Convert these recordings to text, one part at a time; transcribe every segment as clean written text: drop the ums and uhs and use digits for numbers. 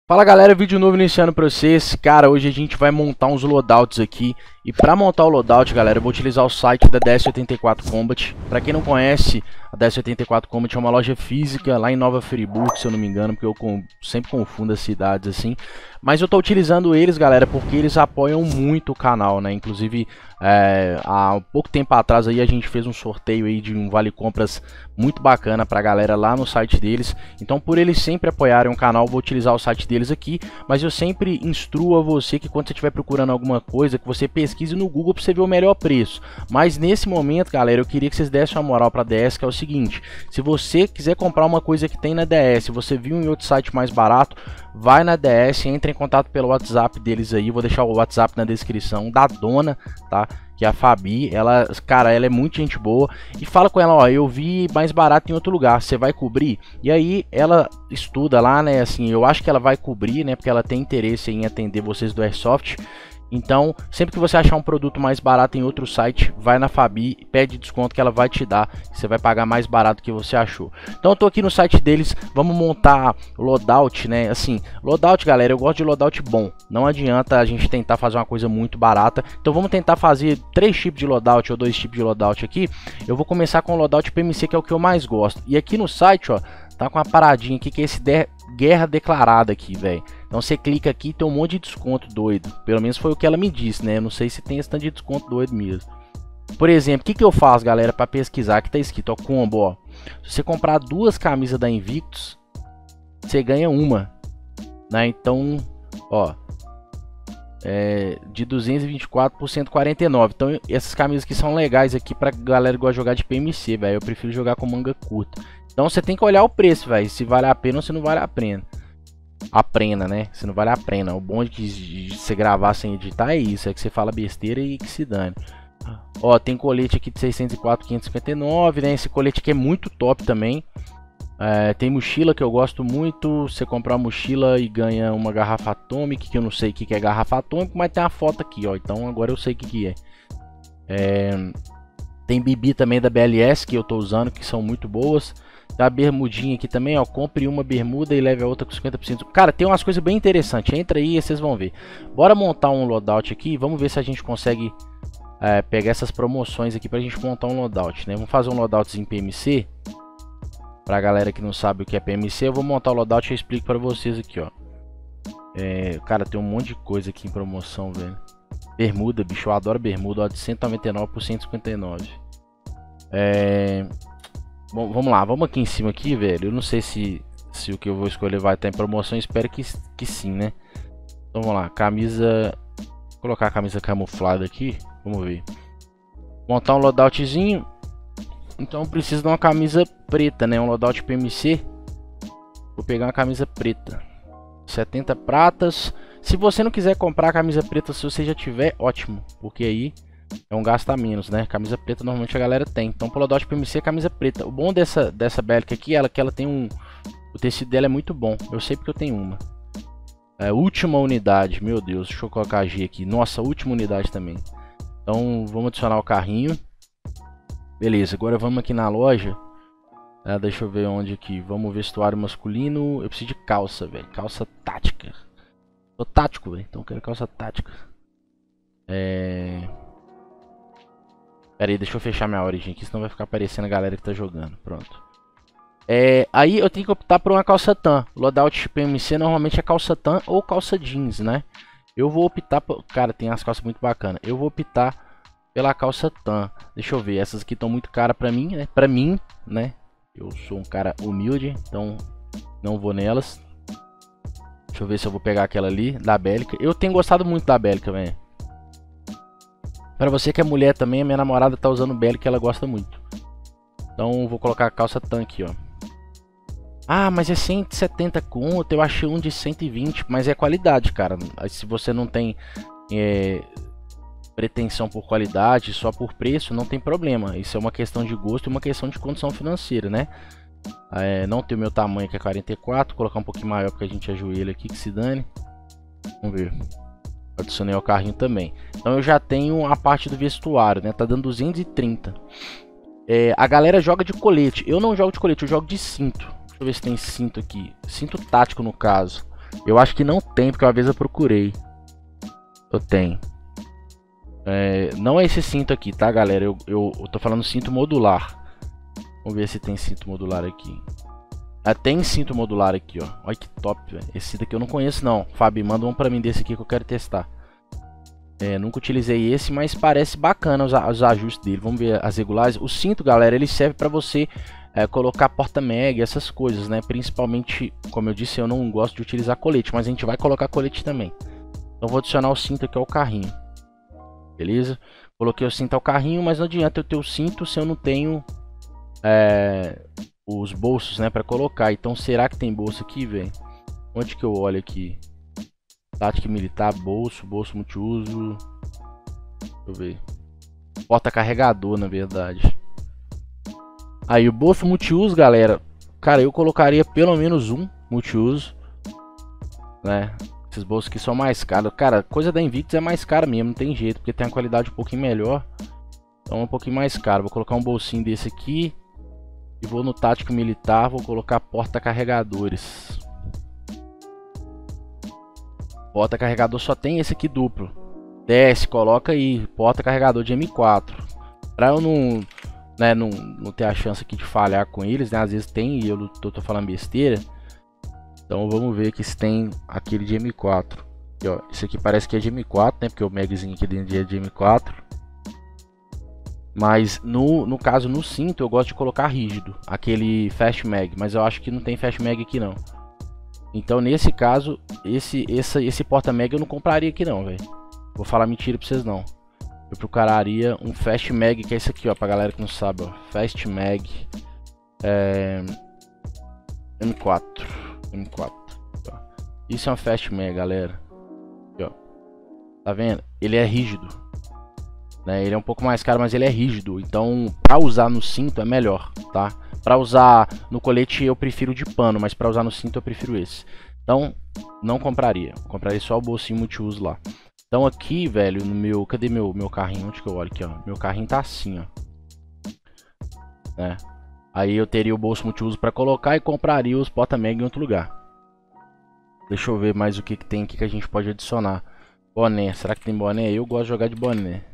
Fala galera, vídeo novo iniciando pra vocês. Cara, hoje a gente vai montar uns loadouts aqui. E pra montar o loadout, galera, eu vou utilizar o site da DS84 Combat. Pra quem não conhece, a DS84 Combat é uma loja física lá em Nova Friburgo, se eu não me engano, porque eu sempre confundo as cidades assim. Mas eu tô utilizando eles, galera, porque eles apoiam muito o canal, né? Inclusive, há pouco tempo atrás aí a gente fez um sorteio aí de um vale compras muito bacana pra galera lá no site deles. Então, por eles sempre apoiarem o canal, eu vou utilizar o site deles aqui. Mas eu sempre instruo a você que quando você estiver procurando alguma coisa, que você pesquise no Google para você ver o melhor preço. Mas nesse momento, galera, eu queria que vocês dessem uma moral para a DS, que é o seguinte: se você quiser comprar uma coisa que tem na DS, você viu em outro site mais barato, vai na DS, entre em contato pelo WhatsApp deles aí. Vou deixar o WhatsApp na descrição da dona, tá? Que é a Fabi. Ela, cara, ela é muito gente boa. E fala com ela, ó, eu vi mais barato em outro lugar, você vai cobrir? E aí ela estuda lá, né, assim, eu acho que ela vai cobrir, né, porque ela tem interesse em atender vocês do Airsoft. Então, sempre que você achar um produto mais barato em outro site, vai na Fabi, pede desconto que ela vai te dar. Você vai pagar mais barato que você achou. Então, eu tô aqui no site deles, vamos montar o loadout, né? Assim, loadout, galera, eu gosto de loadout bom. Não adianta a gente tentar fazer uma coisa muito barata. Então, vamos tentar fazer 3 tipos de loadout ou 2 tipos de loadout aqui. Eu vou começar com o loadout PMC, que é o que eu mais gosto. E aqui no site, ó, tá com uma paradinha aqui que é esse guerra declarada aqui, velho. Então você clica aqui e tem um monte de desconto doido. Pelo menos foi o que ela me disse, né? Eu não sei se tem esse tanto de desconto doido mesmo. Por exemplo, o que eu faço, galera, para pesquisar? Aqui tá escrito, ó, combo, ó. Se você comprar 2 camisas da Invictus, você ganha uma, né? Então, ó, de 224 por 149. Então essas camisas aqui são legais aqui pra galera que gosta de jogar de PMC, velho. Eu prefiro jogar com manga curta. Então você tem que olhar o preço, velho, se vale a pena ou se não vale a pena. Né? Se não vale a pena. O bom de você gravar sem editar é isso, é que você fala besteira e que se dane. Ó, tem colete aqui de 604, 559, né? Esse colete aqui é muito top também. Tem mochila que eu gosto muito. Você comprar uma mochila e ganha uma garrafa atômica, que eu não sei o que é garrafa atômica, mas tem a foto aqui, ó. Então agora eu sei o que é. Tem bibi também da BLS que eu tô usando, que são muito boas. Tá a bermudinha aqui também, ó. Compre uma bermuda e leve a outra com 50%. Cara, tem umas coisas bem interessantes. Entra aí e vocês vão ver. Bora montar um loadout aqui. Vamos ver se a gente consegue pegar essas promoções aqui pra gente montar um loadout, né? Vamos fazer um loadoutzinho PMC. Pra galera que não sabe o que é PMC, eu vou montar o loadout e eu explico pra vocês aqui, ó. Cara, tem um monte de coisa aqui em promoção, velho. Bermuda, bicho, eu adoro bermuda, ó, de 199 por 159. Bom, vamos lá, vamos aqui em cima aqui, velho. Eu não sei se o que eu vou escolher vai estar em promoção, espero que sim, né? Então vamos lá, camisa. Vou colocar a camisa camuflada aqui, vamos ver. Montar um loadoutzinho. Então eu preciso de uma camisa preta, né? Um loadout PMC. Vou pegar uma camisa preta. 70 pratas. Se você não quiser comprar a camisa preta, se você já tiver, ótimo. Porque aí é um gasto a menos, né? Camisa preta normalmente a galera tem. Então, pro loadout PMC é camisa preta. O bom dessa bélica aqui é que ela tem um... O tecido dela é muito bom. Eu sei porque eu tenho uma. Última unidade. Meu Deus, deixa eu colocar a G aqui. Nossa, última unidade também. Então, vamos adicionar o carrinho. Beleza, agora vamos aqui na loja. Deixa eu ver onde aqui. Vamos vestuário masculino. Eu preciso de calça, velho. Calça tática. Sou tático, velho. Então eu quero calça tática. Pera aí, deixa eu fechar minha origem aqui, senão vai ficar aparecendo a galera que tá jogando. Pronto. Aí eu tenho que optar por uma calça tan. Loadout PMC normalmente é calça tan ou calça jeans, né? Eu vou optar por... Cara, tem as calças muito bacanas. Eu vou optar pela calça tan. Deixa eu ver, essas aqui estão muito caras pra mim, né? Pra mim, né? Eu sou um cara humilde, então não vou nelas. Deixa eu ver se eu vou pegar aquela ali, da Bélica. Eu tenho gostado muito da Bélica, velho. Pra você que é mulher também, a minha namorada tá usando Bélica e ela gosta muito. Então vou colocar a calça tanque, ó. Ah, mas é 170 conto, eu achei um de 120, mas é qualidade, cara. Se você não tem pretensão por qualidade, só por preço, não tem problema. Isso é uma questão de gosto e uma questão de condição financeira, né? Não tem o meu tamanho, que é 44, colocar um pouquinho maior porque a gente ajoelha aqui, que se dane. Vamos ver. Adicionei o carrinho também. Então eu já tenho a parte do vestuário, né? Tá dando 230. A galera joga de colete. Eu não jogo de colete, eu jogo de cinto. Deixa eu ver se tem cinto aqui. Cinto tático no caso. Eu acho que não tem, porque uma vez eu procurei. Eu tenho. Não é esse cinto aqui, tá, galera? Eu tô falando cinto modular. Vamos ver se tem cinto modular aqui. Tem cinto modular aqui, ó. Olha que top, velho. Esse cinto aqui eu não conheço, não. Fábio, manda um pra mim desse aqui que eu quero testar. Nunca utilizei esse, mas parece bacana os ajustes dele. Vamos ver as regulagens. O cinto, galera, ele serve pra você colocar porta-mag, essas coisas, né? Principalmente, como eu disse, eu não gosto de utilizar colete, mas a gente vai colocar colete também. Então vou adicionar o cinto aqui ao carrinho. Beleza? Coloquei o cinto ao carrinho, mas não adianta eu ter o cinto se eu não tenho os bolsos, né, para colocar. Então será que tem bolso aqui, velho? Onde que eu olho aqui? Tática militar, bolso multiuso. Deixa eu ver. Porta carregador, na verdade. Aí o bolso multiuso, galera. Cara, eu colocaria pelo menos um multiuso, né? Esses bolsos aqui são mais caros. Cara, coisa da Invictus é mais cara mesmo, não tem jeito, porque tem uma qualidade um pouquinho melhor. Então é um pouquinho mais caro. Vou colocar um bolsinho desse aqui. E vou no tático militar, vou colocar porta-carregadores. Porta-carregador só tem esse aqui duplo. Desce, coloca aí, porta-carregador de M4. Pra eu não ter a chance aqui de falhar com eles, né? Às vezes tem e eu tô falando besteira. Então vamos ver aqui se tem aquele de M4. Aqui, ó, esse aqui parece que é de M4, né? Porque o magzinho aqui dentro é de M4. Mas no caso, no cinto, eu gosto de colocar rígido, aquele Fast Mag, mas eu acho que não tem Fast Mag aqui não. Então nesse caso, esse porta mag eu não compraria aqui não, velho. Vou falar mentira pra vocês não. Eu procuraria um Fast Mag, que é esse aqui, ó, pra galera que não sabe, ó. Fast Mag M4. Ó. Isso é um Fast Mag, galera. Aqui, ó. Tá vendo? Ele é rígido. Ele é um pouco mais caro, mas ele é rígido. Então, para usar no cinto é melhor, tá? Para usar no colete eu prefiro de pano, mas para usar no cinto eu prefiro esse. Então, não compraria. Compraria só o bolsinho multiuso lá. Então aqui, velho, no meu... Cadê meu carrinho? Onde que eu olho aqui, ó? Meu carrinho tá assim, ó. Aí eu teria o bolso multiuso para colocar e compraria os porta-mag em outro lugar. Deixa eu ver mais o que tem aqui que a gente pode adicionar. Boné. Será que tem boné? Eu gosto de jogar de boné.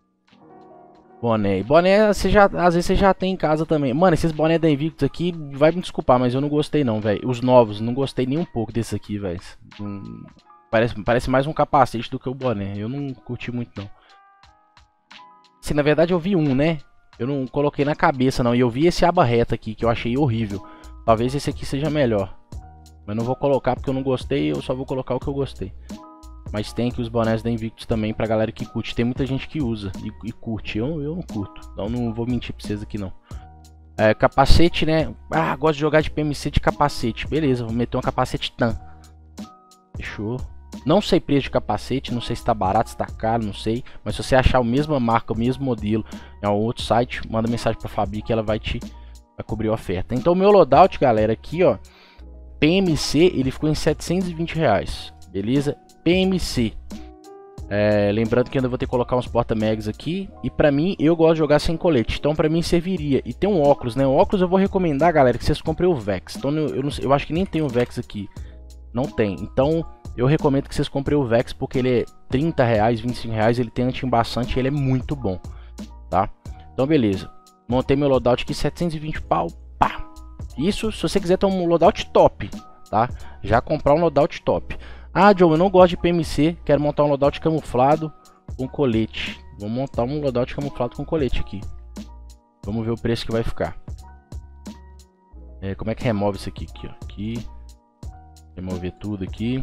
Boné às vezes você já tem em casa também. Mano, esses boné da Invictus aqui, vai me desculpar, mas eu não gostei não, velho. Os novos, não gostei nem um pouco desse aqui, velho. Parece mais um capacete do que o boné. Eu não curti muito não. Assim, na verdade eu vi um, né? Eu não coloquei na cabeça não. E eu vi esse aba reta aqui, que eu achei horrível. Talvez esse aqui seja melhor. Mas não vou colocar porque eu não gostei, eu só vou colocar o que eu gostei. Mas tem aqui os bonés da Invictus também pra galera que curte. Tem muita gente que usa e curte. Eu não curto. Então não vou mentir pra vocês aqui não. Capacete, né? Ah, gosto de jogar de PMC de capacete. Beleza, vou meter um capacete TAM. Fechou. Não sei preço de capacete. Não sei se tá barato, se tá caro, não sei. Mas se você achar a mesma marca, o mesmo modelo em algum outro site, manda mensagem pra Fabi que ela vai cobrir a oferta. Então o meu loadout, galera, aqui ó, PMC, ele ficou em R$720. Beleza? PMC. Lembrando que ainda vou ter que colocar uns porta-mags aqui. E pra mim, eu gosto de jogar sem colete. Então pra mim serviria. E tem um óculos, né? O óculos eu vou recomendar, galera, que vocês comprem o Vex. Então eu acho que nem tem o Vex aqui. Não tem. Então eu recomendo que vocês comprem o Vex, porque ele é R$30, R$25. Ele tem anti-embaçante e ele é muito bom. Tá? Então beleza. Montei meu loadout aqui, 720 pau. Pá. Isso se você quiser ter um loadout top. Tá? Já comprar um loadout top. Ah, Joe, eu não gosto de PMC, quero montar um loadout camuflado com colete. Vou montar um loadout camuflado com colete aqui. Vamos ver o preço que vai ficar. Como é que remove isso aqui? Aqui. Remover tudo aqui.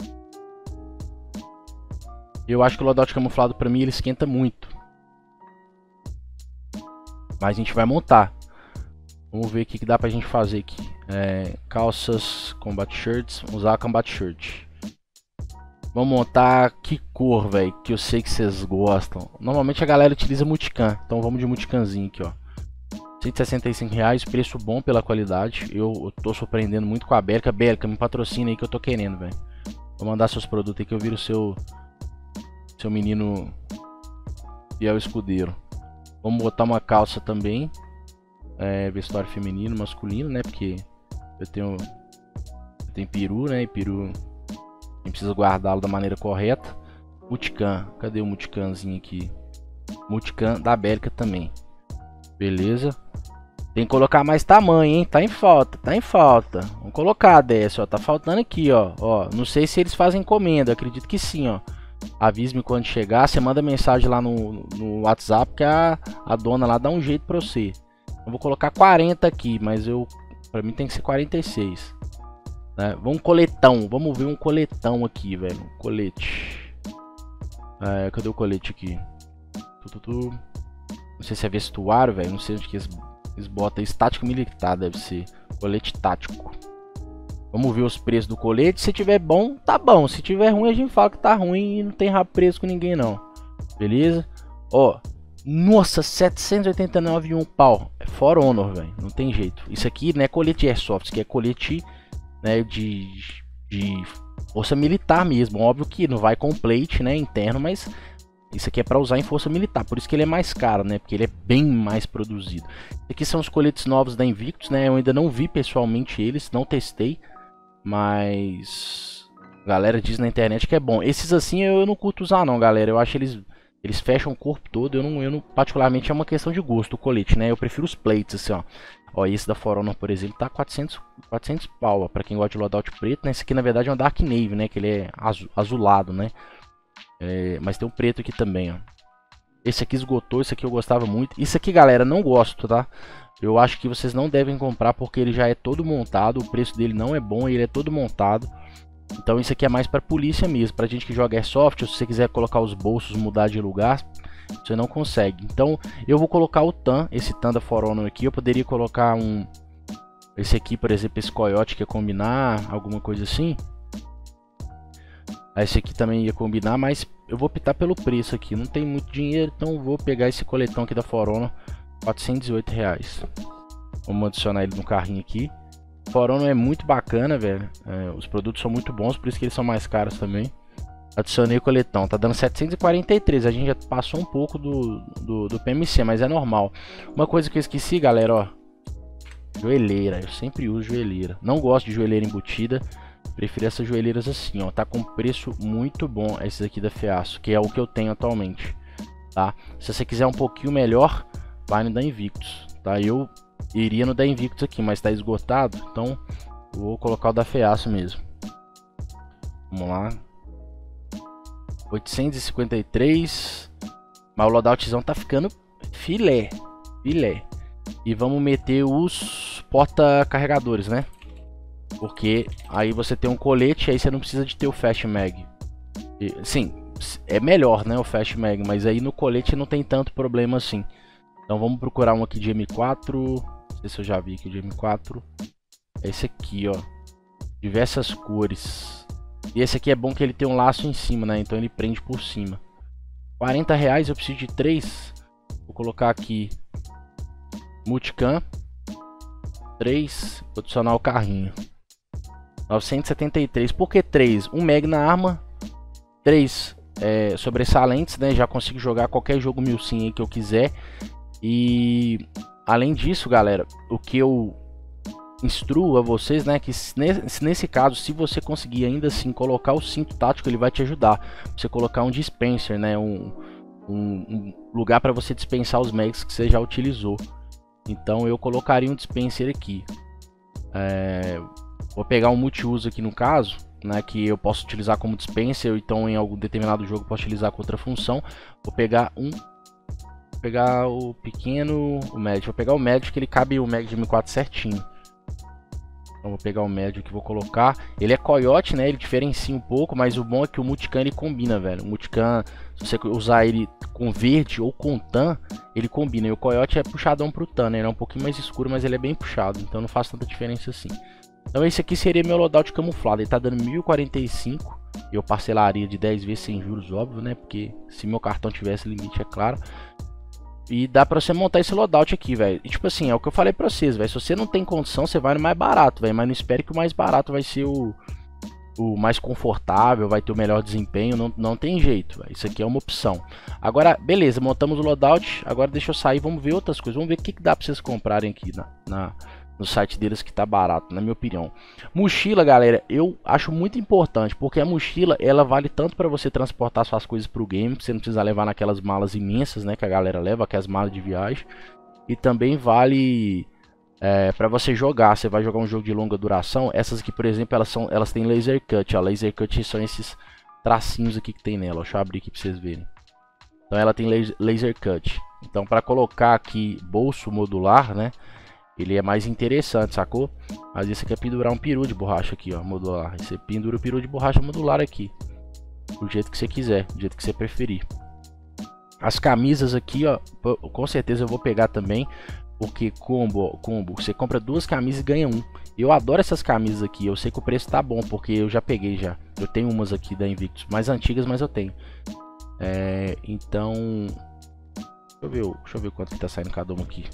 Eu acho que o loadout camuflado pra mim ele esquenta muito. Mas a gente vai montar. Vamos ver o que dá pra gente fazer aqui. Calças, combat shirts. Vamos usar a combat shirt. Vamos montar que cor, velho, que eu sei que vocês gostam. Normalmente a galera utiliza multicam, então vamos de multicanzinho aqui, ó. R$165, preço bom pela qualidade. Eu tô surpreendendo muito com a Belka. Belka, me patrocina aí que eu tô querendo, velho. Vou mandar seus produtos aí que eu viro seu menino fiel escudeiro. Vamos botar uma calça também. Vestuário feminino, masculino, né? Porque eu tenho peru, né? E peru A gente precisa guardá-lo da maneira correta. Multicam, cadê o multicanzinho aqui? Multicam da Bélica também. Beleza. Tem que colocar mais tamanho, hein? Tá em falta, tá em falta. Vamos colocar dessa, ó. Tá faltando aqui, ó. Não sei se eles fazem encomenda, acredito que sim, ó. Avise-me quando chegar. Você manda mensagem lá no WhatsApp que a dona lá dá um jeito pra você. Eu vou colocar 40 aqui, mas pra mim tem que ser 46. Né? Vamos coletão. Vamos ver um coletão aqui, velho. Um colete. Cadê o colete aqui? Não sei se é vestuário, velho. Não sei onde que eles botam. Estático militar, deve ser. Colete tático. Vamos ver os preços do colete. Se tiver bom, tá bom. Se tiver ruim, a gente fala que tá ruim e não tem rabo preço com ninguém, não. Beleza? Ó. Nossa, 789 e um pau. É For Honor, velho. Não tem jeito. Isso aqui não é colete Airsoft. Isso aqui é colete, né, de força militar mesmo. Óbvio que não vai com plate, né, interno, mas isso aqui é para usar em força militar. Por isso que ele é mais caro, né? Porque ele é bem mais produzido. Aqui são os coletes novos da Invictus, né? Eu ainda não vi pessoalmente eles, não testei. Mas a galera diz na internet que é bom. Esses assim eu não curto usar não, galera. Eu acho eles fecham o corpo todo. Eu não particularmente é uma questão de gosto o colete, né? Eu prefiro os plates assim, ó. Ó, esse da For Honor, por exemplo, tá 400 pau, ó, pra quem gosta de loadout preto, né? Esse aqui na verdade é um Dark Navy, né? Que ele é azulado, né? Mas tem um preto aqui também, ó. Esse aqui esgotou, esse aqui eu gostava muito. Isso aqui, galera, não gosto, tá? Eu acho que vocês não devem comprar porque ele já é todo montado. O preço dele não é bom, ele é todo montado. Então isso aqui é mais para polícia mesmo. Pra gente que joga Airsoft, ou se você quiser colocar os bolsos, mudar de lugar, você não consegue. Então eu vou colocar o TAM, esse TAM da For Honor aqui. Eu poderia colocar esse aqui, por exemplo, esse Coyote que ia combinar, alguma coisa assim. Esse aqui também ia combinar, mas eu vou optar pelo preço aqui. Não tem muito dinheiro, então vou pegar esse coletão aqui da For Honor. R$408. Vamos adicionar ele no carrinho aqui. For Honor é muito bacana, velho. Os produtos são muito bons, por isso que eles são mais caros também. Adicionei o coletão, tá dando 743. A gente já passou um pouco do PMC, mas é normal. Uma coisa que eu esqueci, galera, ó. Joelheira, eu sempre uso joelheira. Não gosto de joelheira embutida. Prefiro essas joelheiras assim, ó. Tá com preço muito bom esses aqui da Feaço, que é o que eu tenho atualmente, tá? Se você quiser um pouquinho melhor, vai no da Invictus, tá? Eu iria no da Invictus aqui, mas tá esgotado, então vou colocar o da Feaço mesmo. Vamos lá. 853. Mas o loadoutzão tá ficando filé. Filé. E vamos meter os porta-carregadores, né? Porque aí você tem um colete, aí você não precisa de ter o Fast Mag. Sim, é melhor, né, o Fast Mag, mas aí no colete não tem tanto problema assim. Então vamos procurar um aqui de M4. Não sei se eu já vi aqui o de M4. É esse aqui, ó. Diversas cores. E esse aqui é bom que ele tem um laço em cima, né? Então ele prende por cima. R$40, eu preciso de 3. Vou colocar aqui Multicam 3. Vou adicionar o carrinho. 973. Por que 3? 1 mag na arma. 3 sobressalentes, né? Já consigo jogar qualquer jogo milsim aí que eu quiser. E além disso, galera, o que eu instruo a vocês, né, que nesse caso, se você conseguir ainda assim colocar o cinto tático, ele vai te ajudar. Você colocar um dispenser, né, um lugar para você dispensar os mags que você já utilizou. Então eu colocaria um dispenser aqui. Vou pegar um multiuso aqui no caso, né, que eu posso utilizar como dispenser, então em algum determinado jogo eu posso utilizar com outra função. Vou pegar o pequeno, o médio. Vou pegar o médio que ele cabe o mag de M4 certinho. Então vou pegar o médio que vou colocar. Ele é Coyote, né? Ele diferencia um pouco, mas o bom é que o Multicam ele combina, velho. O Multicam, se você usar ele com verde ou com tan, ele combina. E o Coyote é puxadão pro tan, né? Ele é um pouquinho mais escuro, mas ele é bem puxado. Então não faz tanta diferença assim. Então esse aqui seria meu loadout camuflado. Ele tá dando 1045. Eu parcelaria de 10 vezes sem juros, óbvio, né? Porque se meu cartão tivesse limite, é claro. E dá pra você montar esse loadout aqui, velho. E tipo assim, é o que eu falei pra vocês, velho. Se você não tem condição, você vai no mais barato, velho. Mas não espere que o mais barato vai ser o mais confortável, vai ter o melhor desempenho. Não tem jeito, véio. Isso aqui é uma opção. Agora, beleza, montamos o loadout. Agora deixa eu sair, vamos ver outras coisas. Vamos ver o que dá pra vocês comprarem aqui no site deles que tá barato, na minha opinião. Mochila, galera, eu acho muito importante, porque a mochila, ela vale tanto para você transportar suas coisas pro game, você não precisa levar naquelas malas imensas, né, que a galera leva, aquelas malas de viagem. E também vale para você jogar, você vai jogar um jogo de longa duração. Essas aqui, por exemplo, elas têm laser cut, ó, laser cut são esses tracinhos aqui que tem nela, deixa eu abrir aqui para vocês verem. Então ela tem laser cut. Então para colocar aqui bolso modular, né? Ele é mais interessante, sacou? Mas esse aqui é pendurar um peru de borracha aqui, ó, modular. Aí você pendura o peru de borracha modular aqui, do jeito que você quiser, do jeito que você preferir. As camisas aqui, ó, com certeza eu vou pegar também, porque combo, você compra 2 camisas e ganha 1. Eu adoro essas camisas aqui, eu sei que o preço tá bom, porque eu já peguei já. Eu tenho umas aqui da Invictus, mais antigas, mas eu tenho. Então, deixa eu ver quanto que tá saindo cada uma aqui.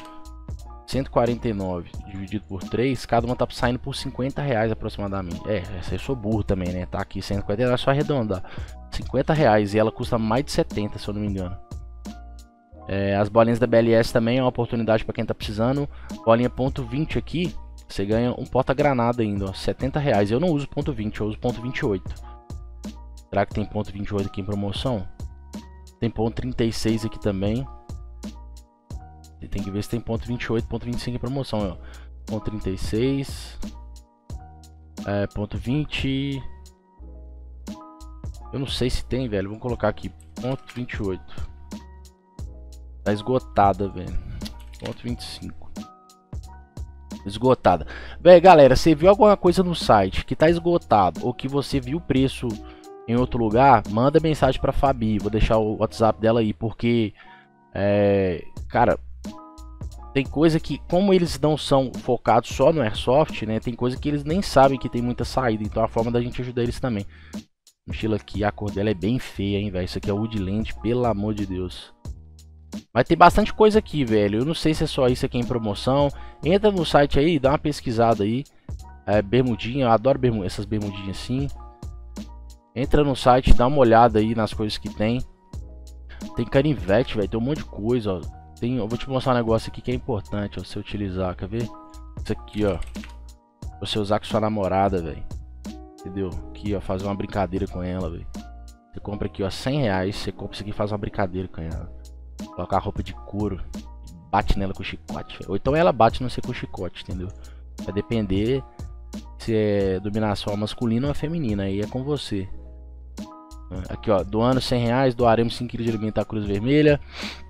149 dividido por 3, cada uma tá saindo por 50 reais aproximadamente. Eu sou burro também, né? Tá aqui 149, é só arredondar. 50 reais e ela custa mais de 70, se eu não me engano. As bolinhas da BLS também é uma oportunidade para quem tá precisando. Bolinha ponto .20 aqui, você ganha um porta-granada ainda, ó, 70 reais. Eu não uso ponto .20, eu uso ponto .28. Será que tem ponto .28 aqui em promoção? Tem ponto .36 aqui também. Tem que ver se tem ponto .28, ponto .25 em promoção, ó. Ponto .36, ponto .20. Eu não sei se tem, velho. Vamos colocar aqui ponto .28. Tá esgotada, velho. Ponto .25. Esgotada. Velho, galera, você viu alguma coisa no site que tá esgotado ou que você viu o preço em outro lugar, manda mensagem pra Fabi. Vou deixar o WhatsApp dela aí, porque cara, tem coisa que, como eles não são focados só no Airsoft, né? Tem coisa que eles nem sabem que tem muita saída. Então a forma da gente ajudar eles também. Mochila aqui, a cor dela é bem feia, hein, velho. Isso aqui é Woodland, pelo amor de Deus. Mas tem bastante coisa aqui, velho. Eu não sei se é só isso aqui em promoção. Entra no site aí, dá uma pesquisada aí. Bermudinha, eu adoro essas bermudinhas assim. Entra no site, dá uma olhada aí nas coisas que tem. Tem canivete, velho. Tem um monte de coisa, ó. Eu vou te mostrar um negócio aqui que é importante, ó, você utilizar, quer ver? Isso aqui, ó. Você usar com sua namorada, velho. Entendeu? Aqui, ó, fazer uma brincadeira com ela, velho. Você compra aqui, ó, 100 reais. Você compra isso aqui e faz uma brincadeira com ela. Colocar a roupa de couro, bate nela com chicote, véio. Ou então ela bate no você com chicote, entendeu? Vai depender se é dominação masculina ou feminina, aí é com você. Aqui, ó, doando 100 reais, doaremos 5 kg de alimento à Cruz Vermelha.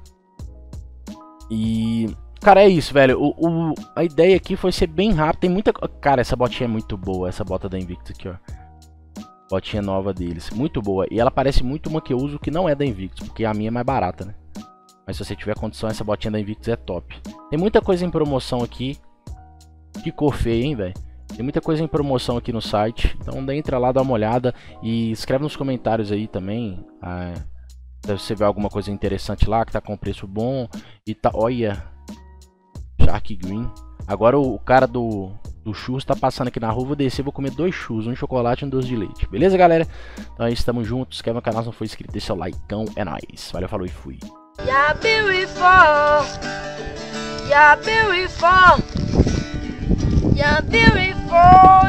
E, cara, é isso, velho. A ideia aqui foi ser bem rápido. Tem muita... Cara, essa botinha é muito boa. Essa bota da Invictus aqui, ó. Botinha nova deles. Muito boa. E ela parece muito uma que eu uso que não é da Invictus, porque a minha é mais barata, né? Mas se você tiver condição, essa botinha da Invictus é top. Tem muita coisa em promoção aqui. Que cor feia, hein, velho? Tem muita coisa em promoção aqui no site. Então entra lá, dá uma olhada. E escreve nos comentários aí também. Se você vê alguma coisa interessante lá, que tá com preço bom. E tá, olha, Shark Green. Agora o cara do churros tá passando aqui na rua. Vou descer, vou comer 2 churros, um de chocolate e um doce de leite. Beleza, galera? Então é isso, tamo junto. Se inscreve no canal se não for inscrito, deixa o likeão. É nóis. Valeu, falou e fui. You're beautiful. You're beautiful. You're beautiful.